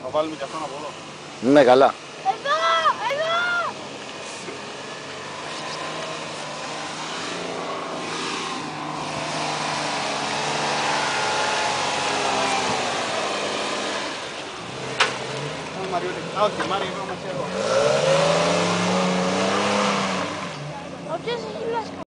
Θα βάλουμε και αυτόν από εδώ. Ναι, καλά. Εδώ! Εδώ! Όχι, Μάρια, είμαστε εδώ. Όποιος έχει λάσκα.